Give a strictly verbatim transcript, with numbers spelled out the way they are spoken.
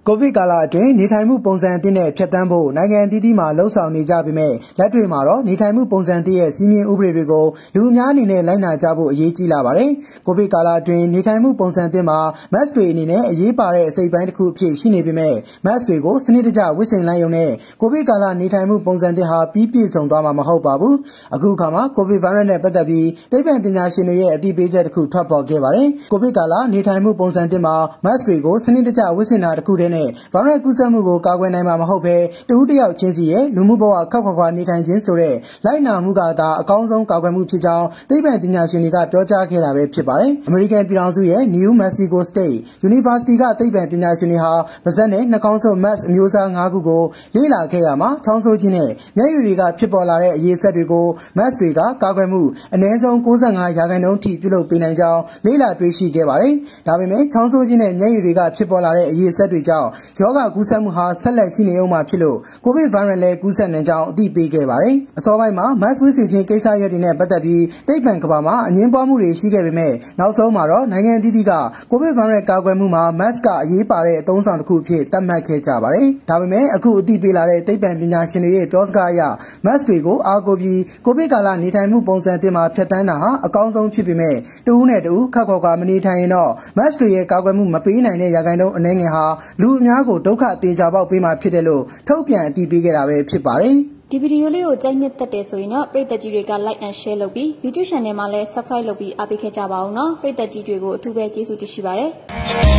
ကိုဗစ်ကာလအတွင်းနေထိုင်မှုပုံစံအသစ်နဲ့ဖြတ်သန်းဖို့နိုင်ငံအသီးသီးမှာလှုံ့ဆော်နေကြပေမဲ့လက်တွေ့မှာတော့နေထိုင်မှုပုံစံအသစ်ရဲ့စီမင်းဥပဒေတွေကိုလူအများအနေနဲ့လိုက်နာကြဖို့အရေးကြီးလာပါတယ်။ကိုဗစ်ကာလအတွင်းနေထိုင်မှုပုံစံအသစ်မှာ mask တွေအနေနဲ့အရေးပါတဲ့အစိတ်ပိုင်းတစ်ခုအဖြစ်ရှိနေပေမဲ့ mask တွေကိုစနစ်တကျဝတ်ဆင်လိုက်ရုံနဲ့ကိုဗစ်ကာလနေထိုင်မှုပုံစံအသစ်ဟာပြီးပြည့်စုံသွားမှာမဟုတ်ပါဘူး။အခုအခါမှာကိုဗစ်ဗိုင်းရပ်စ်နဲ့ပတ်သက်ပြီးသိပ္ပံပညာရှင်တွေရဲ့အသိပေးချက်တစ်ခုထွက်ပေါ်ခဲ့ပါတယ်။ကိုဗစ်ကာလနေထိုင်မှုပုံစံအသစ်မှာ mask တွေကိုစနစ်တကျဝတ်ဆင်တာတစ်ခုတည်းနဲ့ဗိုင်းရပ်စ်ကူးစက်မှုကိုကာကွယ်နိုင်မှာမဟုတ်ဘဲတဦးတစ်ယောက်ချင်းစီရဲ့လူမှုဘဝခောက်ခွာခွာနေထိုင်ခြင်းဆိုတဲ့လိုက်နာမှုကသာအကောင်းဆုံးကာကွယ်မှုဖြစ်ကြောင်းသိပ္ပံပညာရှင်တွေကပြောကြားခဲ့တာပဲဖြစ်ပါတယ်။ အမေရိကန်ပြည်ထောင်စုရဲ့ New Mexico State University ကသိပ္ပံပညာရှင်တွေဟာပါးစပ်နဲ့နှာခေါင်းစွပ် mask အမျိုးအစား၅ခုကိုလေ့လာခဲ့ရမှာချောင်းဆိုးခြင်းနဲ့မျက်ရည်တွေကဖြစ်ပေါ်လာတဲ့အရေးဆက်တွေကို mask တွေကကာကွယ်မှုအနည်းဆုံး၉၅ရာခိုင်နှုန်းထိပြုလုပ်ပေးနိုင်ကြောင်းလေ့လာတွေ့ရှိခဲ့ပါတယ်။ဒါပေမဲ့ချောင်းဆိုးခြင်းနဲ့မျက်ရည်တွေကဖြစ်ပေါ်လာတဲ့အရေးဆက်တွေကြောင့်ရောဂါကူးစက်မှုဟာဆက်လက်ရှိနေအောင်မှာဖြစ်လို့ကိုဗစ်ဗိုင်းရပ်စ်လည်းကူးစက်နိုင်ကြောင်းအသိပေးခဲ့ပါတယ်။အစောပိုင်းမှာ mask ဝတ်ဆင်ခြင်းကိစ္စရပ်တွေနဲ့ပတ်သက်ပြီးသိပ္ပံကမ္ဘာမှာအငင်းပွားမှုတွေရှိခဲ့ပေမဲ့နောက်ဆုံးမှာတော့နိုင်ငံအသီးသီးကကိုဗစ်ဗိုင်းရပ်စ်ကာကွယ်မှုမှာ mask ကအရေးပါတဲ့အသုံးဆောင်တစ်ခုအဖြစ်သတ်မှတ်ခဲ့ကြပါတယ်။ဒါပေမဲ့အခုအသိပေးလာတဲ့သိပ္ပံပညာရှင်တွေရဲ့ပြောစကားအရ mask တွေကိုအားကိုးပြီးကိုဗစ်ကာလနေထိုင်မှုပုံစံအသစ်မှာဖြတ်သန်းတာဟာအကောင်းဆုံးဖြစ်ပေမဲ့တဦးနဲ့တဦးခက်ခေါ်ကာမနေထိုင်ရင်တော့ mask တွေရဲ့ကာကွယ်မှုမပေးနိုင်တဲ့ရာခိုင်နှုန်းအနည်းငယ်ဟာလူအများကိုဒုက္ခတေချာပေါက်ပေးမှာဖြစ်တယ်လို့ထုတ်ပြန်အတည်ပြုခဲ့တာပဲဖြစ်ပါတယ်။ဒီဗီဒီယိုလေးကိုကြိုက်နှစ်သက်တယ်ဆိုရင်တော့ပရိသတ်ကြီးတွေက like and share လုပ်ပြီး YouTube channel မှာလည်း subscribe လုပ်ပြီးအားပေးခဲ့ကြပါဦးနော်ပရိသတ်ကြီးတွေကိုအထူးပဲကျေးဇူးတင်ရှိပါတယ်